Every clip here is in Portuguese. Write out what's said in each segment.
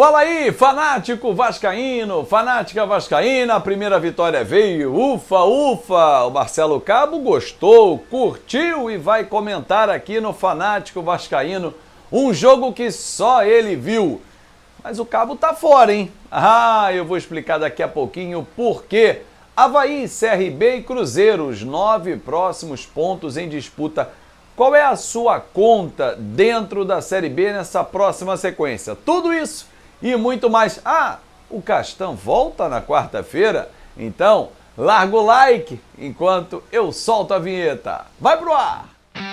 Fala aí, fanático vascaíno, fanática vascaína, a primeira vitória veio, ufa, ufa, o Marcelo Cabo gostou, curtiu e vai comentar aqui no Fanático Vascaíno um jogo que só ele viu. Mas o Cabo tá fora, hein? Eu vou explicar daqui a pouquinho por quê. Avaí, CRB e Cruzeiro, os 9 próximos pontos em disputa. Qual é a sua conta dentro da Série B nessa próxima sequência? Tudo isso e muito mais. O Castan volta na quarta-feira? Então, larga o like enquanto eu solto a vinheta. Vai pro ar!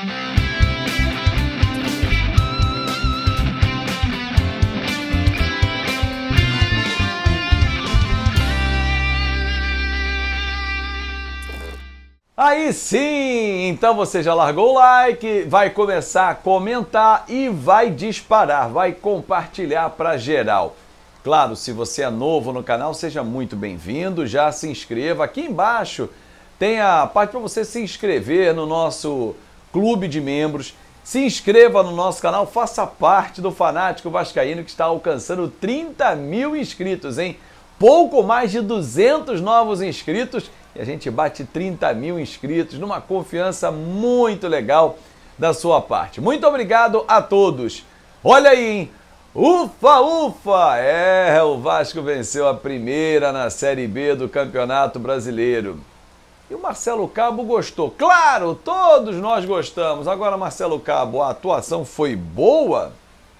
Aí sim! Então você já largou o like, vai começar a comentar e vai disparar, vai compartilhar para geral. Claro, se você é novo no canal, seja muito bem-vindo, já se inscreva. Aqui embaixo tem a parte para você se inscrever no nosso clube de membros. Se inscreva no nosso canal, faça parte do Fanático Vascaíno que está alcançando 30 mil inscritos, hein? Pouco mais de 200 novos inscritos e a gente bate 30 mil inscritos numa confiança muito legal da sua parte. Muito obrigado a todos. Olha aí, hein? Ufa, ufa! O Vasco venceu a primeira na Série B do Campeonato Brasileiro. E o Marcelo Cabo gostou. Claro, todos nós gostamos. Agora, Marcelo Cabo, a atuação foi boa?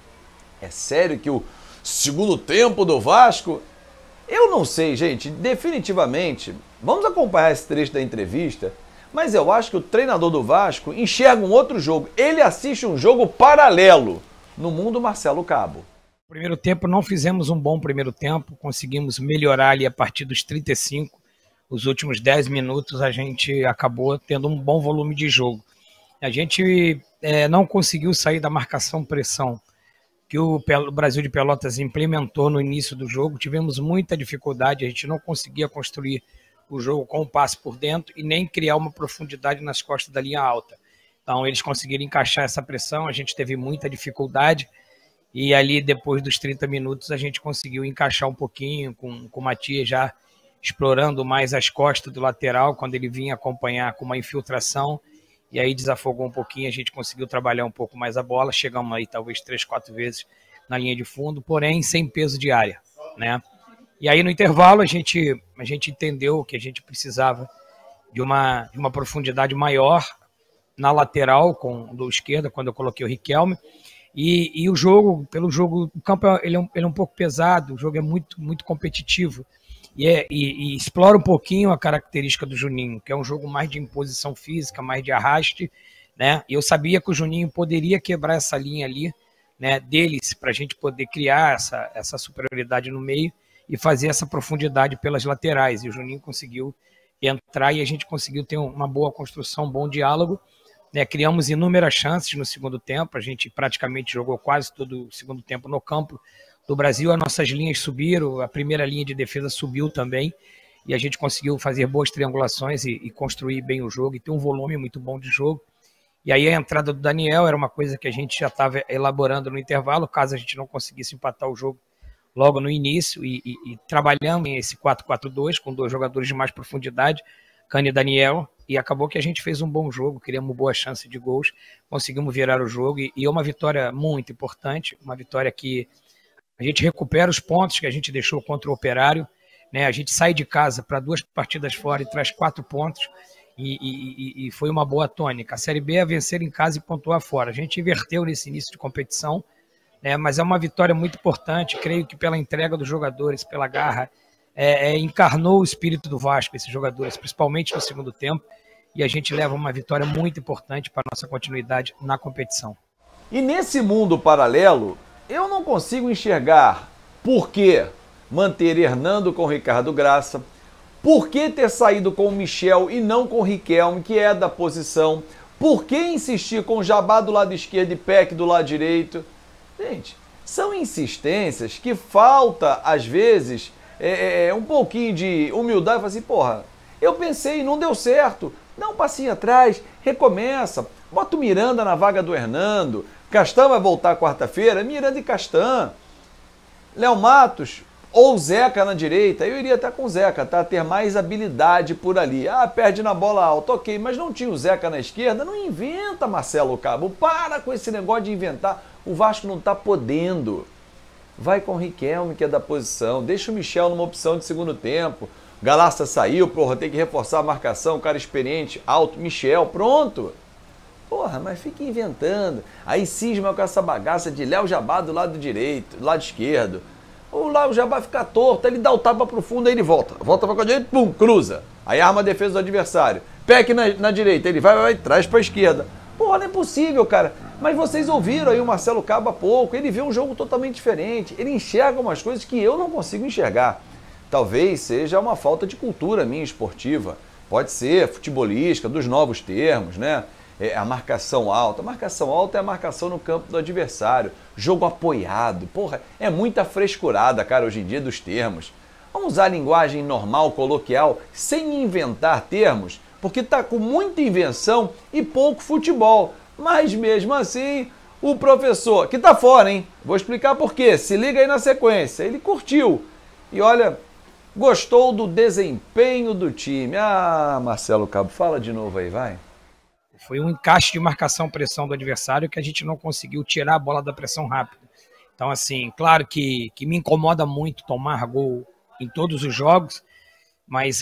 É sério que o segundo tempo do Vasco... Eu não sei, gente, definitivamente, vamos acompanhar esse trecho da entrevista, mas eu acho que o treinador do Vasco enxerga um outro jogo. Ele assiste um jogo paralelo no mundo Marcelo Cabo. No primeiro tempo não fizemos um bom primeiro tempo, conseguimos melhorar ali a partir dos 35. Os últimos 10 minutos a gente acabou tendo um bom volume de jogo. A gente não conseguiu sair da marcação-pressão que o Brasil de Pelotas implementou no início do jogo. Tivemos muita dificuldade, a gente não conseguia construir o jogo com o passe por dentro e nem criar uma profundidade nas costas da linha alta. Então eles conseguiram encaixar essa pressão, a gente teve muita dificuldade e ali depois dos 30 minutos a gente conseguiu encaixar um pouquinho com o Matias já explorando mais as costas do lateral quando ele vinha acompanhar com uma infiltração. E aí desafogou um pouquinho, a gente conseguiu trabalhar um pouco mais a bola, chegamos aí talvez 3, 4 vezes na linha de fundo, porém sem peso de área, né? E aí no intervalo a gente entendeu que a gente precisava de uma profundidade maior na lateral do esquerda, quando eu coloquei o Riquelme, e o jogo, o campo ele é um pouco pesado, o jogo é muito, muito competitivo, e explora um pouquinho a característica do Juninho, que é um jogo mais de imposição física, mais de arraste, né? E eu sabia que o Juninho poderia quebrar essa linha ali, né, deles, para a gente poder criar essa superioridade no meio e fazer essa profundidade pelas laterais. E o Juninho conseguiu entrar e a gente conseguiu ter uma boa construção, um bom diálogo, né? Criamos inúmeras chances no segundo tempo, a gente praticamente jogou quase todo o segundo tempo no campo do Brasil, as nossas linhas subiram, a primeira linha de defesa subiu também, e a gente conseguiu fazer boas triangulações e construir bem o jogo, e ter um volume muito bom de jogo. E aí a entrada do Daniel era uma coisa que a gente já estava elaborando no intervalo, caso a gente não conseguisse empatar o jogo logo no início, e trabalhamos em esse 4-4-2, com 2 jogadores de mais profundidade, Cano e Daniel, e acabou que a gente fez um bom jogo, criamos boa chance de gols, conseguimos virar o jogo, e é uma vitória muito importante, uma vitória que a gente recupera os pontos que a gente deixou contra o Operário, né? A gente sai de casa para 2 partidas fora e traz 4 pontos, e foi uma boa tônica. A Série B é vencer em casa e pontuar fora. A gente inverteu nesse início de competição, né? Mas é uma vitória muito importante, creio que pela entrega dos jogadores, pela garra, encarnou o espírito do Vasco, esses jogadores, principalmente no segundo tempo, e a gente leva uma vitória muito importante para a nossa continuidade na competição. E nesse mundo paralelo, eu não consigo enxergar por que manter Hernando com Ricardo Graça, por que ter saído com o Michel e não com o Riquelme, que é da posição, por que insistir com o Jabá do lado esquerdo e Peck do lado direito. Gente, são insistências que falta, às vezes, um pouquinho de humildade. Assim, porra, eu pensei, não deu certo, dá um passinho atrás, recomeça, bota o Miranda na vaga do Hernando, Castan vai voltar quarta-feira, Miranda e Castan. Léo Matos ou Zeca na direita, eu iria até com o Zeca, tá? Ter mais habilidade por ali. Ah, perde na bola alta, ok, mas não tinha o Zeca na esquerda? Não inventa, Marcelo Cabo. Para com esse negócio de inventar. O Vasco não tá podendo. Vai com o Riquelme, que é da posição. Deixa o Michel numa opção de segundo tempo. Galassa saiu, porra, tem que reforçar a marcação. Cara experiente, alto, Michel, pronto. Porra, mas fica inventando. Aí cisma com essa bagaça de Léo Jabá do lado direito, do lado esquerdo. O Léo Jabá fica torto, ele dá o tapa pro fundo, aí ele volta. Volta pra direita, pum, cruza. Aí arma a defesa do adversário. Peck na direita, ele vai, traz pra esquerda. Porra, não é possível, cara. Mas vocês ouviram aí o Marcelo Cabo há pouco, ele vê um jogo totalmente diferente. Ele enxerga umas coisas que eu não consigo enxergar. Talvez seja uma falta de cultura minha esportiva. Pode ser futebolística, dos novos termos, né? A marcação alta. A marcação alta é a marcação no campo do adversário. Jogo apoiado. Porra, é muita frescurada, cara, hoje em dia dos termos. Vamos usar a linguagem normal, coloquial, sem inventar termos, porque tá com muita invenção e pouco futebol. Mas mesmo assim, o professor, que tá fora, hein? Vou explicar por quê. Se liga aí na sequência. Ele curtiu. E olha, gostou do desempenho do time. Ah, Marcelo Cabo, fala de novo aí, vai. Foi um encaixe de marcação-pressão do adversário que a gente não conseguiu tirar a bola da pressão rápida. Então, assim, claro que me incomoda muito tomar gol em todos os jogos, mas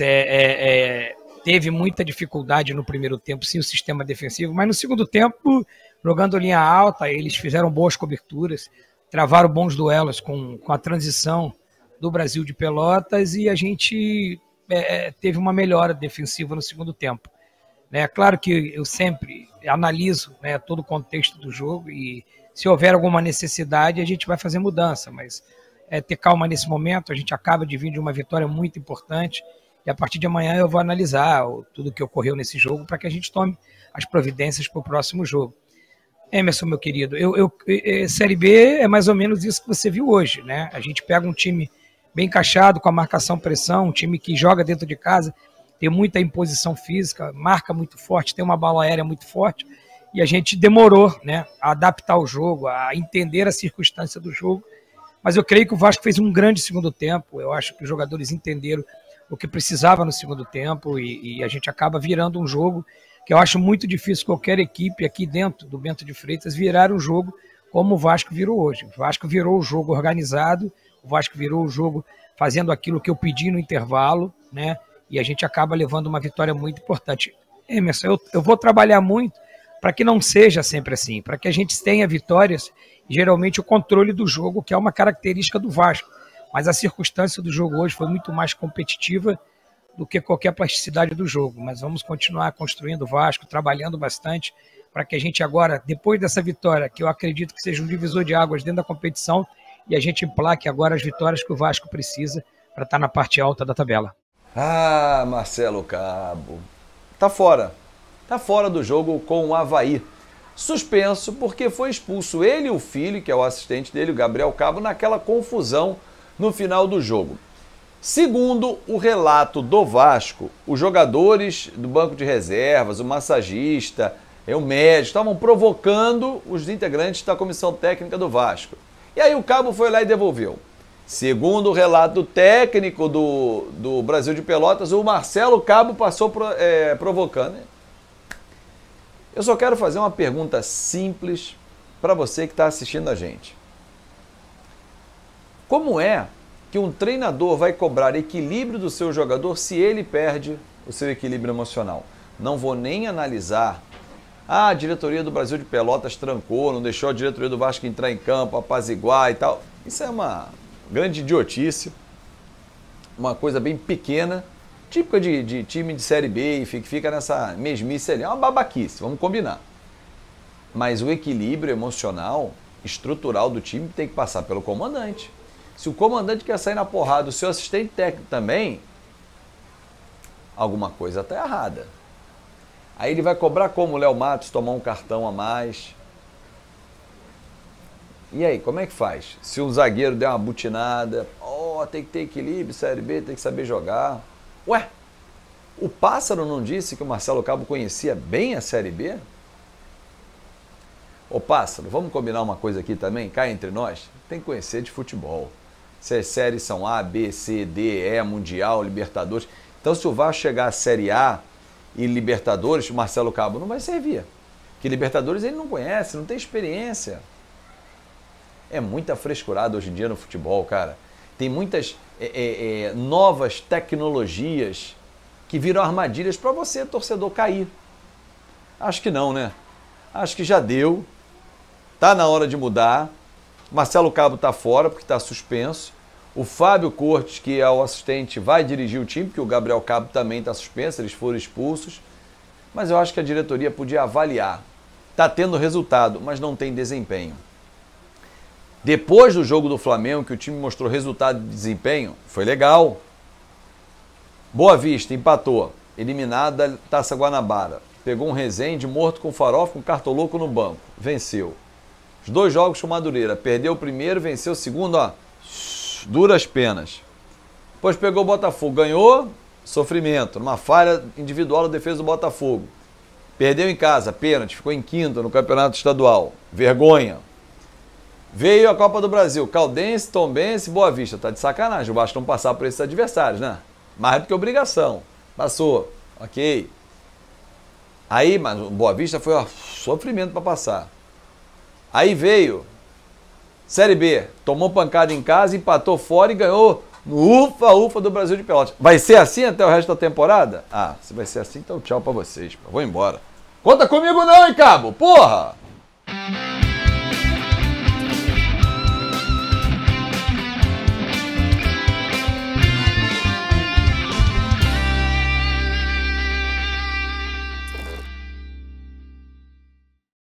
teve muita dificuldade no primeiro tempo, sim, o sistema defensivo, mas no segundo tempo, jogando linha alta, eles fizeram boas coberturas, travaram bons duelos com a transição do Brasil de Pelotas e a gente teve uma melhora defensiva no segundo tempo. Claro que eu sempre analiso, né, todo o contexto do jogo e se houver alguma necessidade a gente vai fazer mudança, mas ter calma nesse momento. A gente acaba de vir de uma vitória muito importante e a partir de amanhã eu vou analisar tudo o que ocorreu nesse jogo para que a gente tome as providências para o próximo jogo. Emerson, meu querido, Série B é mais ou menos isso que você viu hoje, né? A gente pega um time bem encaixado com a marcação-pressão, um time que joga dentro de casa, tem muita imposição física, marca muito forte, tem uma bala aérea muito forte, e a gente demorou, né, a adaptar o jogo, a entender a circunstância do jogo, mas eu creio que o Vasco fez um grande segundo tempo. Eu acho que os jogadores entenderam o que precisava no segundo tempo e a gente acaba virando um jogo que eu acho muito difícil qualquer equipe aqui dentro do Bento de Freitas virar um jogo como o Vasco virou hoje. O Vasco virou o jogo organizado, o Vasco virou o jogo fazendo aquilo que eu pedi no intervalo, né? E a gente acaba levando uma vitória muito importante. Emerson, eu vou trabalhar muito para que não seja sempre assim, para que a gente tenha vitórias e geralmente o controle do jogo, que é uma característica do Vasco. Mas a circunstância do jogo hoje foi muito mais competitiva do que qualquer plasticidade do jogo. Mas vamos continuar construindo o Vasco, trabalhando bastante, para que a gente agora, depois dessa vitória, que eu acredito que seja um divisor de águas dentro da competição, e a gente emplaque agora as vitórias que o Vasco precisa para estar na parte alta da tabela. Ah, Marcelo Cabo, tá fora do jogo com o Avaí. Suspenso porque foi expulso ele e o filho, que é o assistente dele, o Gabriel Cabo, naquela confusão no final do jogo. Segundo o relato do Vasco, os jogadores do banco de reservas, o massagista, o médico, estavam provocando os integrantes da comissão técnica do Vasco. E aí o Cabo foi lá e devolveu. Segundo o relato técnico do Brasil de Pelotas, o Marcelo Cabo passou provocando. Eu só quero fazer uma pergunta simples para você que está assistindo a gente. Como é que um treinador vai cobrar equilíbrio do seu jogador se ele perde o seu equilíbrio emocional? Não vou nem analisar. A diretoria do Brasil de Pelotas trancou, não deixou a diretoria do Vasco entrar em campo, apaziguar e tal. Isso é uma grande idiotice, uma coisa bem pequena, típica de time de Série B, e fica nessa mesmice ali. É uma babaquice, vamos combinar. Mas o equilíbrio emocional, estrutural do time tem que passar pelo comandante. Se o comandante quer sair na porrada, o seu assistente técnico também, alguma coisa está errada. Aí ele vai cobrar como o Léo Matos tomar um cartão a mais. E aí, como é que faz? Se um zagueiro der uma butinada, tem que ter equilíbrio, Série B, tem que saber jogar. Ué, o Pássaro não disse que o Marcelo Cabo conhecia bem a Série B? Ô Pássaro, vamos combinar uma coisa aqui também, cá entre nós? Tem que conhecer de futebol. se as séries são A, B, C, D, E, Mundial, Libertadores. Então, se o Vasco chegar à Série A e Libertadores, o Marcelo Cabo não vai servir. Porque Libertadores ele não conhece, não tem experiência. É muita frescurada hoje em dia no futebol, cara. Tem muitas novas tecnologias que viram armadilhas para você, torcedor, cair. Acho que não, né? Acho que já deu. Tá na hora de mudar. Marcelo Cabo tá fora porque tá suspenso. O Fábio Cortes, que é o assistente, vai dirigir o time, porque o Gabriel Cabo também tá suspenso, eles foram expulsos. Mas eu acho que a diretoria podia avaliar. Tá tendo resultado, mas não tem desempenho. Depois do jogo do Flamengo, que o time mostrou resultado de desempenho, foi legal. Boa Vista, empatou. Eliminado da Taça Guanabara. Pegou um Resende morto com farofa, com cartoloco no banco. Venceu. Os 2 jogos com o Madureira. Perdeu o primeiro, venceu o segundo, ó. Duras penas. Depois pegou o Botafogo. Ganhou, sofrimento. Numa falha individual na defesa do Botafogo. Perdeu em casa, pênalti. Ficou em quinto no campeonato estadual. Vergonha. Veio a Copa do Brasil. Caldense, Tombense, Boa Vista. Tá de sacanagem. O Vasco não passar por esses adversários, né? Mais do que obrigação. Passou. Ok. Aí, mas o Boa Vista foi um sofrimento para passar. Aí veio Série B, tomou pancada em casa, empatou fora e ganhou no ufa-ufa do Brasil de Pelotas. Vai ser assim até o resto da temporada? Ah, se vai ser assim, então tchau para vocês. Vou embora. Conta comigo não, hein, Cabo? Porra!